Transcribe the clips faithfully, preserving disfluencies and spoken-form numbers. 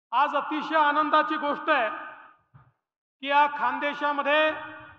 आज अतिशय आनंदाची गोष्ट आहे की या खानदेशामध्ये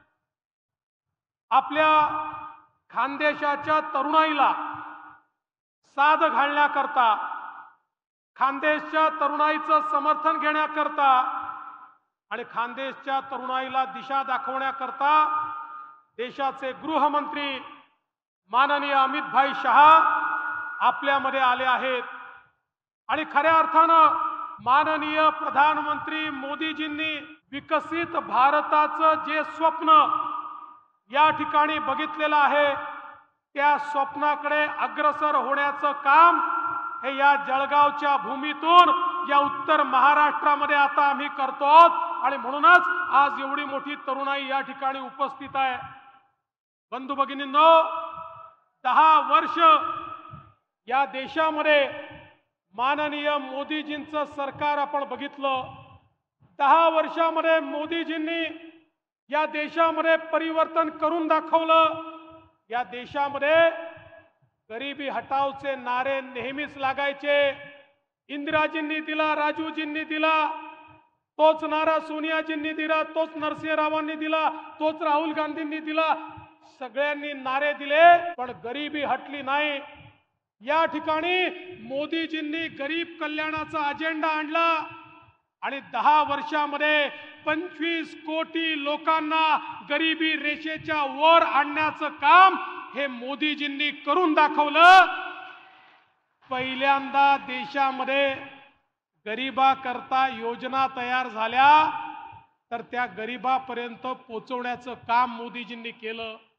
आपल्या खानदेशाच्या तरुणाईला साद घालण्याकरता, खानदेशच्या तरुणाईचं समर्थन घेण्याकरता आणि खानदेशच्या तरुणाईला दिशा दाखवण्याकरता देशाचे गृहमंत्री माननीय अमित भाई शहा आपल्यामध्ये आले आहेत। आणि खऱ्या अर्थानं माननीय प्रधानमंत्री मोदीजींनी विकसित भारताचं जे स्वप्न या ठिकाणी बघितलेलं आहे त्या स्वप्नाकडे अग्रसर होण्याचं काम हे या जळगावच्या भूमीतून या उत्तर महाराष्ट्रामध्ये आता आम्ही करतो आहोत। आणि म्हणूनच आज एवढी मोठी तरुणाई या ठिकाणी उपस्थित आहे। बंधू भगिनींनो, दहा वर्ष या देशामध्ये माननीय मोदीजींचं सरकार आपण बघितलं। दहा वर्षामध्ये मोदीजींनी या देशामध्ये परिवर्तन करून दाखवलं। या देशामध्ये गरिबी हटावचे नारे नेहमीच लागायचे। इंदिराजींनी दिला, राजूजींनी दिला, तोच नारा सोनियाजींनी दिला, तोच नरसिंहरावांनी दिला, तोच राहुल गांधींनी दिला। सगळ्यांनी नारे दिले पण गरिबी हटली नाही। या ठिकाणी मोदीजींनी गरीब कल्याणाचा अजेंडा आणला आणि दहा वर्षामध्ये पंचवीस कोटी लोकांना गरिबी रेषेच्या वर आणण्याचं काम हे मोदीजींनी करून दाखवलं। पहिल्यांदा देशामध्ये गरिबाकरता योजना तयार झाल्या तर त्या गरिबापर्यंत पोहोचवण्याचं काम मोदीजींनी केलं।